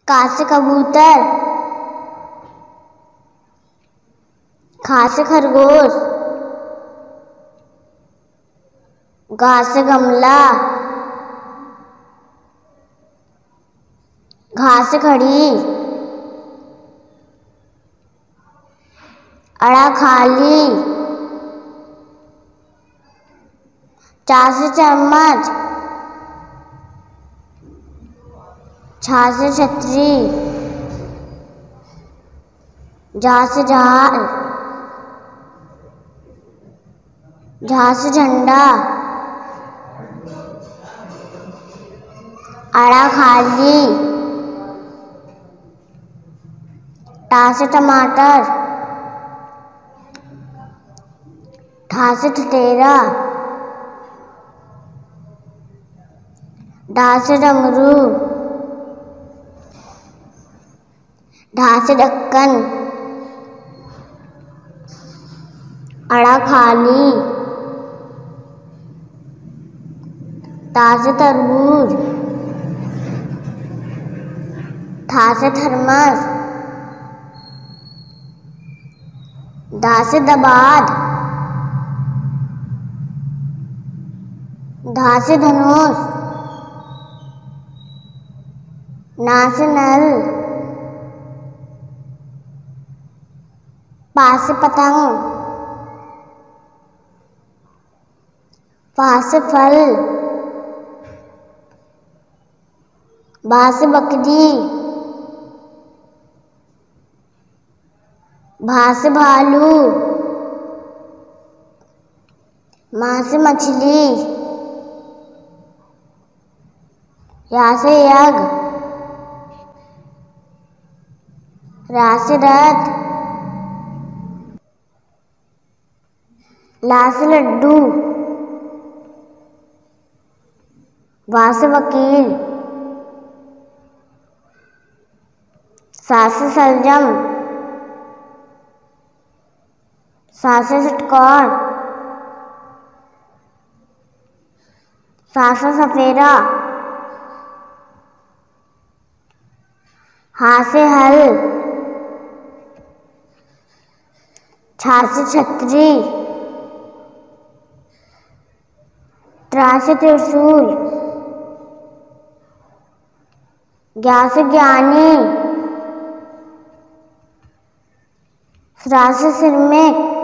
का से कबूतर, खा से खरगोश, गा से गमला, घा से घड़ी, अड़ा खाली, चा से चम्मच, छा से छतरी, जा से जहाज, झा से झंडा, अड़ा खाली, टा से टमाटर, ठा से ठठेरा, डा से डमरू, ढा से ढक्कन, अड़ा खाली, ता से तरबूज, था से थर्मस, दा से दबाद, धा से धनुष, ना से नल, पा से पतंग, फा से फल, बा से बकरी, भा से भालू, माँ से मछली, या से यज्ञ, रा से रथ, ला से लड्डू, वा से वकील, सा से सलजम, सा से षटकोण, सा से सफेरा, हा से हल, छा से छतरी, त्रा से त्रिशूल, ज्ञा से ज्ञानी, स्रा से सिरमेक,